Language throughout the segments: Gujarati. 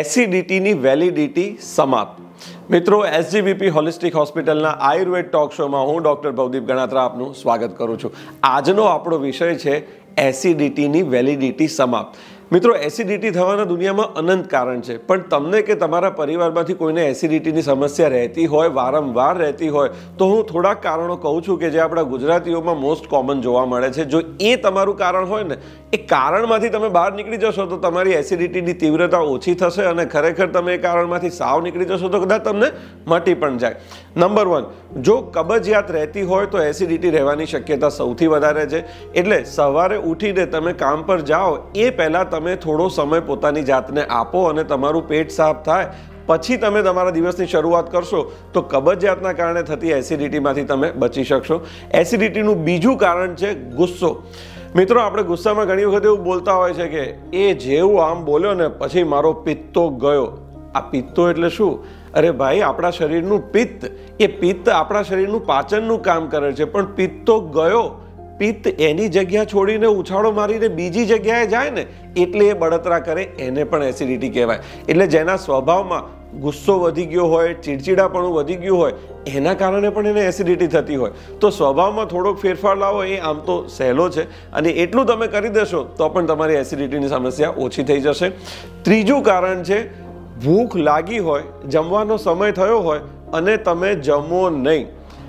એસિડિટીની વેલિડિટી સમાપ્ત। મિત્રો, એસજીવીપી હોલિસ્ટિક હોસ્પિટલના આયુર્વેદ ટોક શોમાં હું ડૉક્ટર ભવદીપ ગણાત્રા આપનું સ્વાગત કરું છું। આજનો આપણો વિષય છે એસિડિટીની વેલિડિટી સમાપ્ત। મિત્રો, એસિડિટી થવાના દુનિયામાં અનંત કારણ છે, પણ તમને કે તમારા પરિવારમાંથી કોઈને એસિડિટીની સમસ્યા રહેતી હોય, વારંવાર રહેતી હોય, તો હું થોડાક કારણો કહું છું કે જે આપણા ગુજરાતીઓમાં મોસ્ટ કોમન જોવા મળે છે। જો એ તમારું કારણ હોય ને, એ કારણમાંથી તમે બહાર નીકળી જશો તો તમારી એસિડિટીની તીવ્રતા ઓછી થશે અને ખરેખર તમે એ કારણમાંથી સાવ નીકળી જશો તો કદાચ તમને મટી પણ જાય। નંબર 1, જો કબજિયાત રહેતી હોય તો એસિડિટી રહેવાની શક્યતા સૌથી વધારે છે। એટલે સવારે ઉઠીને તમે કામ પર જાઓ એ પહેલાં તમે થોડો સમય પોતાની જાતને આપો અને તમારું પેટ સાફ થાય પછી તમે તમારા દિવસની શરૂઆત કરશો તો કબજિયાતના કારણે થતી એસિડિટીમાંથી તમે બચી શકશો। એસિડિટીનું બીજું કારણ છે ગુસ્સો। મિત્રો, આપણે ગુસ્સામાં ઘણી વખત એવું બોલતા હોય છે કે એ જેવું આમ બોલ્યો ને પછી મારો પિત્તો ગયો। આ પિત્તો એટલે શું? અરે ભાઈ, આપણા શરીરનું પિત્ત, એ પિત્ત આપણા શરીરનું પાચનનું કામ કરે છે, પણ પિત્તો ગયો, પિત્ત એની જગ્યા છોડીને ઉછાળો મારીને બીજી જગ્યાએ જાય ને એટલે એ બળતરા કરે, એને પણ એસિડિટી કહેવાય। એટલે જેના સ્વભાવમાં ગુસ્સો વધી ગયો હોય, ચીડચીડાપણું વધી ગયું હોય, એના કારણે પણ એને એસિડિટી થતી હોય તો સ્વભાવમાં થોડોક ફેરફાર લાવો, એ આમ તો સહેલો છે અને એટલું તમે કરી દેશો તો પણ તમારી એસિડિટીની સમસ્યા ઓછી થઈ જશે। ત્રીજું કારણ છે ભૂખ લાગી હોય, જમવાનો સમય થયો હોય અને તમે જમો નહીં।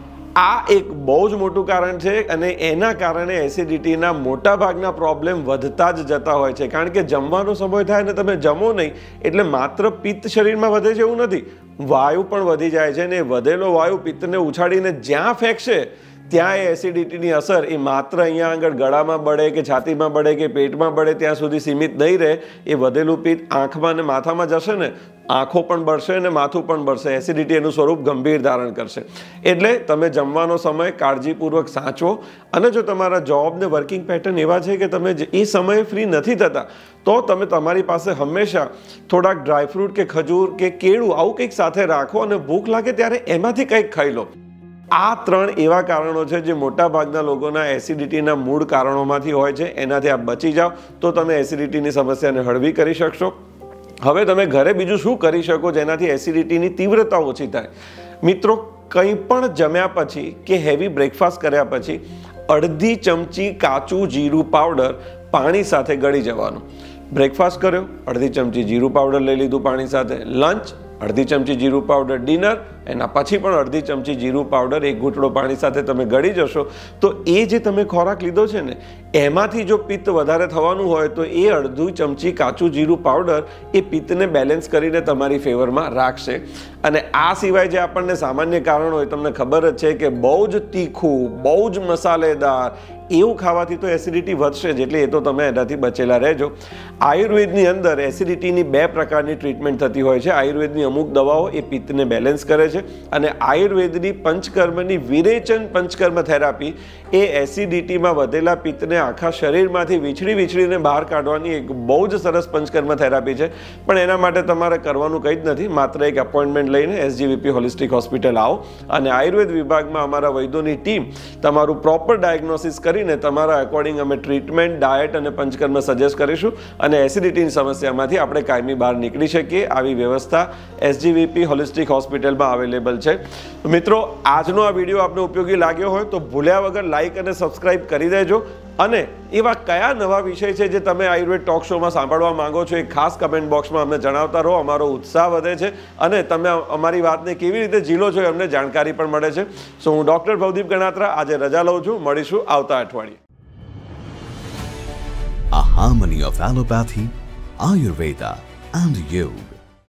આ એક બહુ જ મોટું કારણ છે અને એના કારણે એસિડિટીના મોટા ભાગના પ્રોબ્લેમ વધતા જ જતા હોય છે, કારણ કે જમવાનો સમય થાય ને તમે જમો નહીં એટલે માત્ર પિત્ત શરીરમાં વધે છે એવું નથી, વાયુ પણ વધી જાય છે ને એ વધેલો વાયુ પિત્તને ઉછાળીને જ્યાં ફેંકશે ત્યાં એ એસિડિટીની અસર એ માત્ર અહીંયા આગળ ગળામાં બળે કે છાતીમાં બળે કે પેટમાં બળે ત્યાં સુધી સીમિત નહીં રહે। એ વધેલું પિત્ત આંખમાં ને માથામાં જશે ને, આંખો પણ બળશે ને માથું પણ બળશે, એસિડિટી એનું સ્વરૂપ ગંભીર ધારણ કરશે। એટલે તમે જમવાનો સમય કાળજીપૂર્વક સાચવો અને જો તમારા જોબ ને વર્કિંગ પેટર્ન એવા છે કે તમે એ સમયે ફ્રી નથી થતા તો તમે તમારી પાસે હંમેશા થોડાક ડ્રાયફ્રૂટ કે ખજૂર કે કેળું આવું કંઈક સાથે રાખો અને ભૂખ લાગે ત્યારે એમાંથી કંઈક ખાઈ લો। આ 3 એવા કારણો છે જે મોટા ભાગના લોકોના એસિડિટીના મૂળ કારણોમાંથી હોય છે। એનાથી આપ બચી જાઓ તો તમે એસિડિટીની સમસ્યાને હળવી કરી શકશો। હવે તમે ઘરે બીજું શું કરી શકો જેનાથી એસિડિટીની તીવ્રતા ઓછી થાય? મિત્રો, કંઈ પણ જમ્યા પછી કે હેવી બ્રેકફાસ્ટ કર્યા પછી અડધી ચમચી કાચું જીરું પાવડર પાણી સાથે ગળી જવાનું। બ્રેકફાસ્ટ કર્યો, અડધી ચમચી જીરું પાવડર લઈ લીધું પાણી સાથે, લંચ અડધી ચમચી જીરું પાવડર, ડિનર એના પછી પણ અડધી ચમચી જીરું પાવડર એક ઘૂંટડો પાણી સાથે તમે ગળી જશો તો એ જે તમે ખોરાક લીધો છે ને એમાંથી જો પિત્ત વધારે થવાનું હોય તો એ અડધી ચમચી કાચું જીરું પાવડર એ પિત્તને બેલેન્સ કરીને તમારી ફેવરમાં રાખશે। અને આ સિવાય જે આપણને સામાન્ય કારણ હોય, તમને ખબર જ છે કે બહુ જ તીખું, બહુ જ મસાલેદાર એવું ખાવાથી તો એસિડિટી વધશે જ, એટલે એ તો તમે એનાથી બચેલા રહેજો। આયુર્વેદની અંદર એસિડિટીની 2 પ્રકારની ટ્રીટમેન્ટ થતી હોય છે। આયુર્વેદની અમુક દવાઓ એ પિત્તને બેલેન્સ કરે છે અને આયુર્વેદની પંચકર્મની વિરેચન પંચકર્મ થેરાપી એ એસિડિટીમાં વધેલા પિત્તને આખા શરીરમાંથી વિછળીને બહાર કાઢવાની એક બહુ જ સરસ પંચકર્મ થેરાપી છે। પણ એના માટે તમારે કરવાનું કંઈ જ નથી, માત્ર એક એપોઇન્ટમેન્ટ લઈને એસજીવીપી હોલિસ્ટિક હોસ્પિટલ આવો અને આયુર્વેદ વિભાગમાં અમારા વૈદ્યોની ટીમ તમારું પ્રોપર ડાયગ્નોસિસ કરીને તમારા અકોર્ડિંગ અમે ટ્રીટમેન્ટ, ડાયટ અને પંચકર્મ સજેસ્ટ કરીશું અને એસિડિટીની સમસ્યામાંથી આપણે કાયમી બહાર નીકળી શકીએ। આવી વ્યવસ્થા એસજીવીપી હોલિસ્ટિક હોસ્પિટલમાં અવેલેબલ છે। મિત્રો, આજનો આ વિડીયો આપને ઉપયોગી લાગ્યો હોય તો ભૂલ્યા વગર લાઇક અને સબસ્ક્રાઇબ કરી દેજો અને એવા કયા નવા વિષય છે જે તમે આયુર્વેદ ટોક શોમાં સાંભળવા માંગો છો એ ખાસ કમેન્ટ બોક્સમાં અમને જણાવતા રહો। અમારો ઉત્સાહ વધે છે અને તમે અમારી વાતને કેવી રીતે ઝીલો છો અમને જાણકારી પણ મળે છે। સો હું ડૉક્ટર ભવદીપ ગણાત્રા આજે રજા લઉં છું, મળીશું આવતા અઠવાડિયે। A harmony of allopathy, Ayurveda and you.